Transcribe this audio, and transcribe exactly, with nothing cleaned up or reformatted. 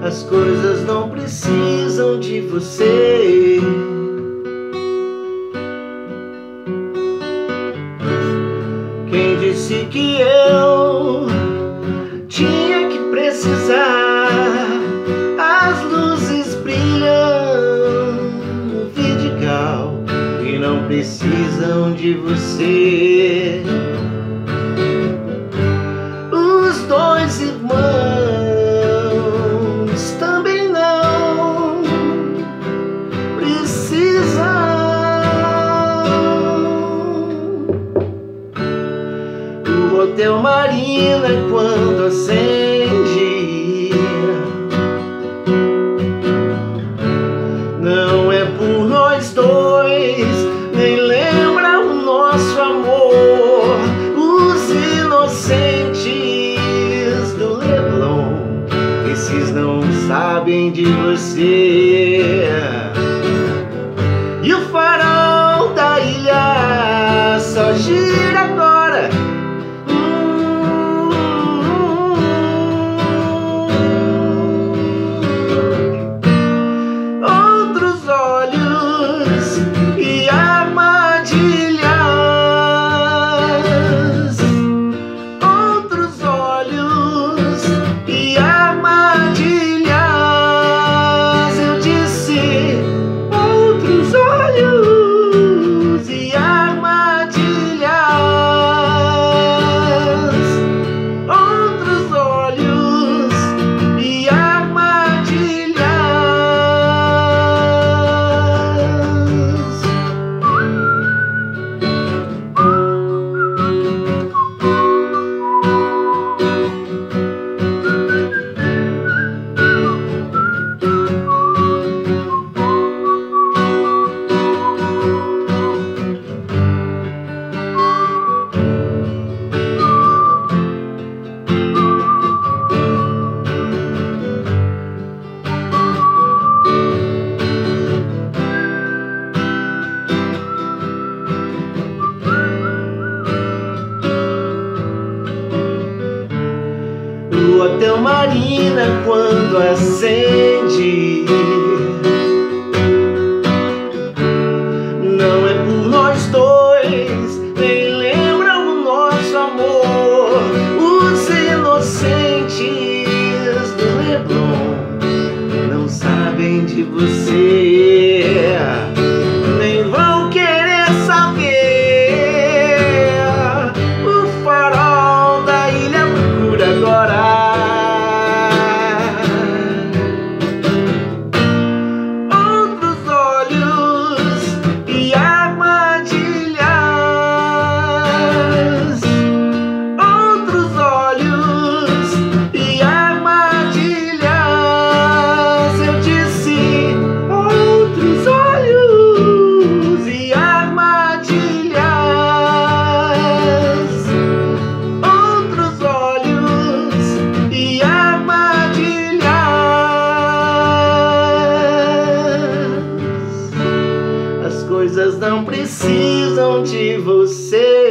As coisas não precisam de você. Quem disse que eu tinha que precisar? As luzes brilham no vidigal e não precisam de você. Os dois irmãos também não precisam. O Hotel Marina, quando acende, não é por nós dois, nem lembra o nosso amor. Os inocentes do Leblon, esses não sabem de você. E o farol da ilha só gira agora. O Hotel Marina, quando acende, não é por nós dois, nem lembra o nosso amor. Os inocentes do Leblon não sabem de você, nem vão querer saber. O farol da ilha procura agora. As coisas não precisam de você.